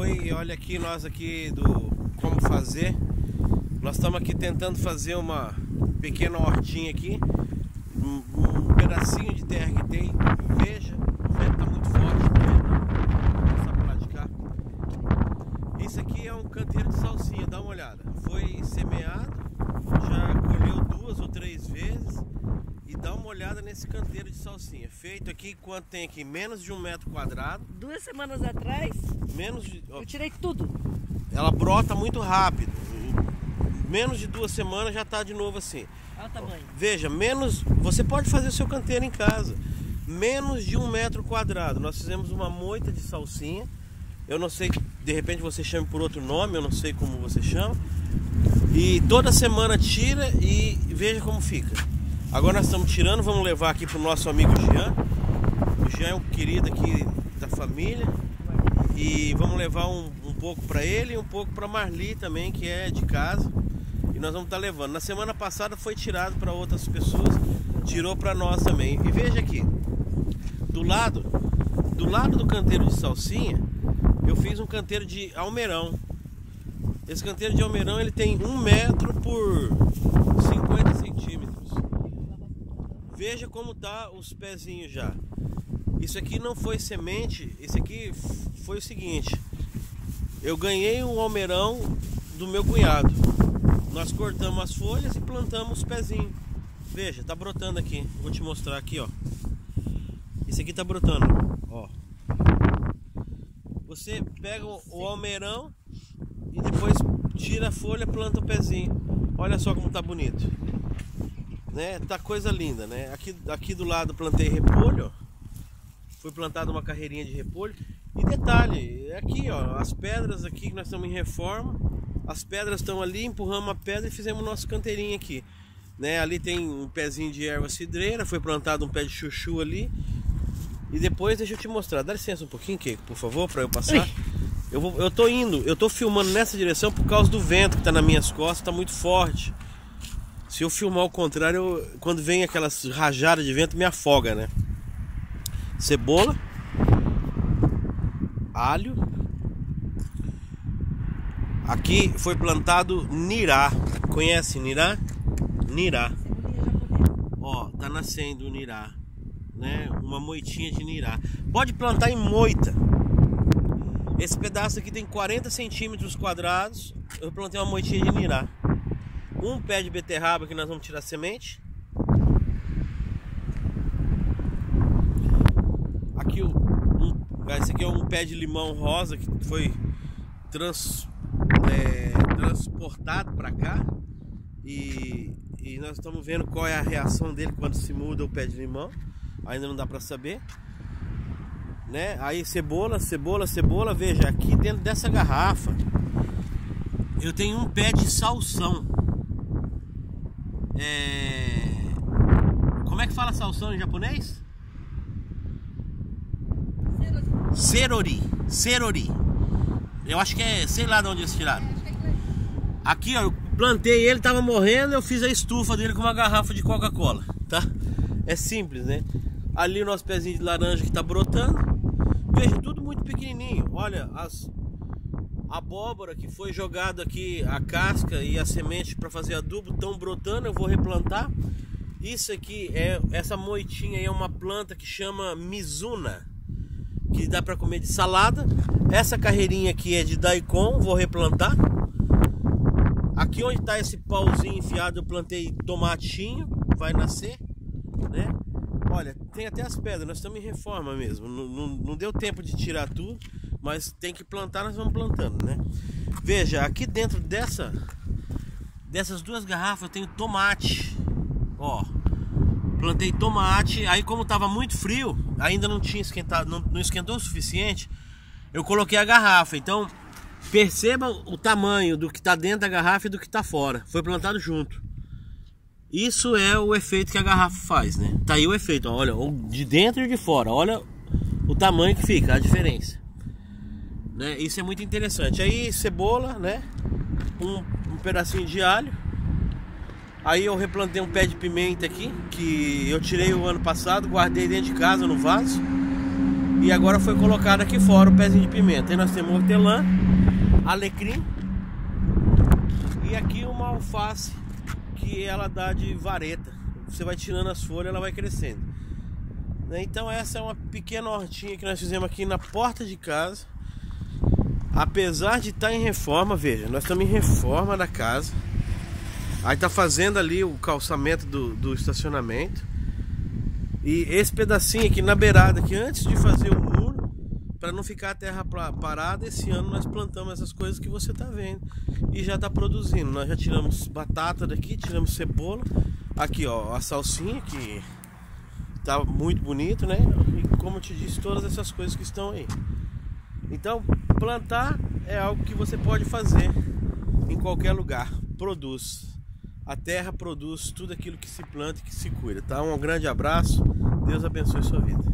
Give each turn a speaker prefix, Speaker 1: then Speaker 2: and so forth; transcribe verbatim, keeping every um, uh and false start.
Speaker 1: Oi, olha aqui nós aqui do Como Fazer. Nós estamos aqui tentando fazer uma pequena hortinha aqui, um, um pedacinho de terra que tem. Veja, o vento está muito forte, né? Vou passar para lá de cá. Isso aqui é um canteiro de salsinha, dá uma olhada. Foi semeado, já colheu duas ou três vezes. E dá uma olhada nesse canteiro de salsinha. Feito aqui, quanto tem aqui? Menos de um metro quadrado.
Speaker 2: Duas semanas atrás,
Speaker 1: menos de, ó,
Speaker 2: eu tirei tudo.
Speaker 1: Ela brota muito rápido. Menos de duas semanas já está de novo assim.
Speaker 2: Olha o tamanho.
Speaker 1: Veja, menos. Você pode fazer o seu canteiro em casa. Menos de um metro quadrado. Nós fizemos uma moita de salsinha. Eu não sei, de repente você chama por outro nome, eu não sei como você chama. E toda semana tira e veja como fica. Agora nós estamos tirando, vamos levar aqui para o nosso amigo Jean. O Jean é um querido aqui da família. E vamos levar um, um pouco para ele e um pouco para Marli também, que é de casa. E nós vamos estar levando. Na semana passada foi tirado para outras pessoas, tirou para nós também. E veja aqui, do lado, do lado do canteiro de salsinha, eu fiz um canteiro de almeirão. Esse canteiro de almeirão ele tem um metro por cinquenta centímetros. Veja como tá os pezinhos já. Isso aqui não foi semente. Isso aqui foi o seguinte: eu ganhei um almeirão do meu cunhado. Nós cortamos as folhas e plantamos os pezinhos. Veja, tá brotando aqui. Vou te mostrar aqui, ó. Isso aqui tá brotando, ó. Você pega o almeirão e depois tira a folha, planta o pezinho. Olha só como tá bonito. Né? Tá coisa linda, né? Aqui, aqui do lado plantei repolho, ó. Foi plantada uma carreirinha de repolho. E detalhe, é aqui, ó, as pedras aqui que nós estamos em reforma. As pedras estão ali, empurramos a pedra e fizemos o nosso canteirinho aqui, né? Ali tem um pezinho de erva cidreira, foi plantado um pé de chuchu ali. E depois deixa eu te mostrar. Dá licença um pouquinho, Keiko, por favor, para eu passar. Eu, vou, eu tô indo, eu tô filmando nessa direção por causa do vento que tá nas minhas costas, tá muito forte. Se eu filmar ao contrário, eu, quando vem aquelas rajadas de vento, me afoga, né? Cebola, alho. Aqui foi plantado nirá. Conhece nirá? Nirá. Ó, tá nascendo o nirá, né? Uma moitinha de nirá. Pode plantar em moita. Esse pedaço aqui tem quarenta centímetros quadrados. Eu plantei uma moitinha de nirá. Um pé de beterraba que nós vamos tirar semente. Aqui o, um, esse aqui é um pé de limão rosa que foi trans, é, transportado para cá. E, e nós estamos vendo qual é a reação dele quando se muda o pé de limão. Ainda não dá para saber, né? Aí cebola, cebola, cebola. Veja, aqui dentro dessa garrafa eu tenho um pé de salsão. É... Como é que fala salsão em japonês? Serori. Serori. Eu acho que é, sei lá de onde eles tiraram. Aqui, ó, eu plantei ele, tava morrendo, eu fiz a estufa dele com uma garrafa de Coca-Cola, tá? É simples, né? Ali o nosso pezinho de laranja que tá brotando. Veja, tudo muito pequenininho. Olha, as abóbora que foi jogado aqui, a casca e a semente para fazer adubo, estão brotando. Eu vou replantar. Isso aqui é, essa moitinha aí é uma planta que chama Mizuna, que dá para comer de salada. Essa carreirinha aqui é de daikon, vou replantar. Aqui onde está esse pauzinho enfiado eu plantei tomatinho, vai nascer, né? Olha, tem até as pedras, nós estamos em reforma mesmo. Não, não, não deu tempo de tirar tudo, mas tem que plantar, nós vamos plantando, né? Veja, aqui dentro dessa dessas duas garrafas eu tenho tomate. Ó, plantei tomate. Aí como estava muito frio, ainda não tinha esquentado, não, não esquentou o suficiente, eu coloquei a garrafa. Então perceba o tamanho do que está dentro da garrafa e do que está fora. Foi plantado junto. Isso é o efeito que a garrafa faz, né? Tá aí o efeito, ó, olha, de dentro e de fora. Olha o tamanho que fica, a diferença, né? Isso é muito interessante. Aí cebola, né? Um, um pedacinho de alho. Aí eu replantei um pé de pimenta aqui, que eu tirei o ano passado, guardei dentro de casa no vaso. E agora foi colocado aqui fora o pezinho de pimenta. Aí nós temos hortelã, alecrim e aqui uma alface que ela dá de vareta. Você vai tirando as folhas, ela vai crescendo. Então essa é uma pequena hortinha que nós fizemos aqui na porta de casa. Apesar de estar em reforma, veja, nós estamos em reforma da casa. Aí tá fazendo ali o calçamento do, do estacionamento. E esse pedacinho aqui na beirada, que antes de fazer o muro, para não ficar a terra parada, esse ano nós plantamos essas coisas que você tá vendo. E já tá produzindo. Nós já tiramos batata daqui, tiramos cebola. Aqui ó, a salsinha que tá muito bonito, né? E como eu te disse, todas essas coisas que estão aí. Então, plantar é algo que você pode fazer em qualquer lugar. Produz. A terra produz tudo aquilo que se planta e que se cuida, tá? Um grande abraço. Deus abençoe sua vida.